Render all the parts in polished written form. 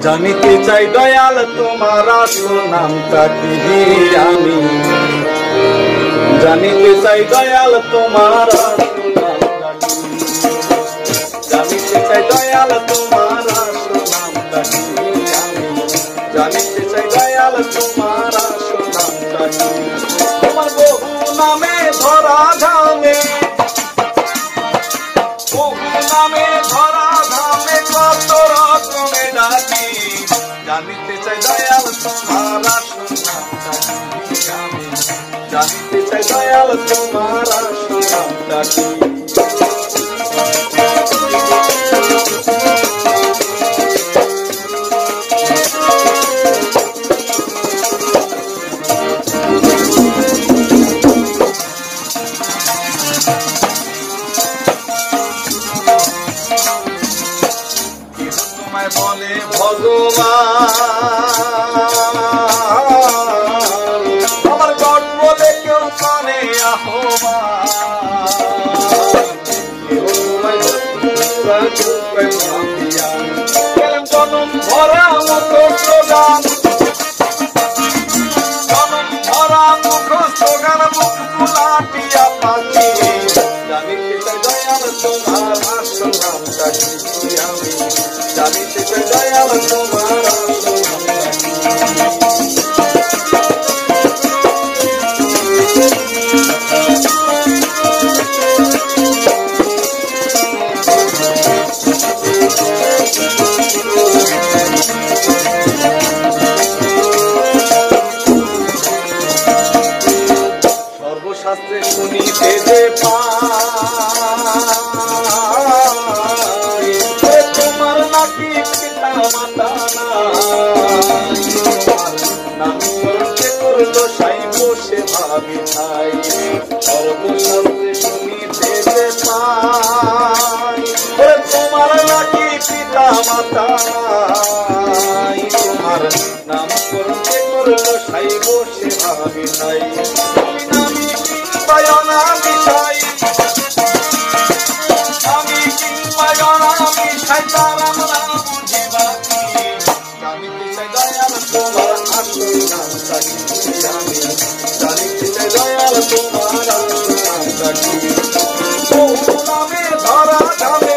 জানিতে চাই দয়াল তোমার আসল নামটা কি আমি জানিতে চাই দয়াল তোমার আসল নামটা কি জানিতে চাই দয়াল তোমার আসল নামটা কি আমি জানিতে চাই দয়াল তোমার আসল নামটা কি তোমার বহু নামে ধরা ধামে বহু নামে ধরা ধামে কত রকমে ডাকি জানিতে চাই দয়াল তোমার আসল নামটা কি আমি জানিতে চাই দয়াল তোমার আসল নামটা কি বলে ভগবান আমার গড বলে কেউ কানে জনম ভরা মুখস্থ গান জনম ভরা মুখস্থ গান মুখ ফুলাটিয়া পাখি জানিতে চাই দয়াল তোমার আসল নামটা কি আমি জানিতে চাই দয়াল তোমার আসল নামটা কি সর্বশাস্ত্রে শুনিতে যে পাই তোমার নাকি পিতা মাতা নাই নাম করতে করলো সাই বসে ভাবি ভাই সর্বশাস্ত্রে শুনিতে যে পাই তোমার নাকি পিতা মাতা নাই তোমার নাম করতে করলো সাই বসে ভাবি নাই আমি কিংবায়নামি শয়তান নাম বুঝি বাকি জানিতে চাই দয়াল তোমার আসল নামটা কি আমি জানিতে চাই দয়াল তোমার আসল নামটা কি বহু নামে ধরা ধামে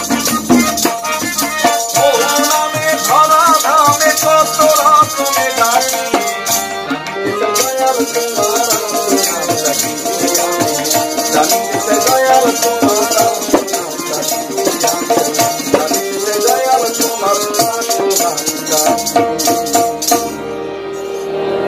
বহু নামে ধরা ধামে কত রকমে ডাকি জানিতে চাই দয়াল তোমার আসল নামটা কি জানিতে চাই দয়াল তোমার আসল নামটা কি জানিতে চাই দয়াল তোমার আসল নামটা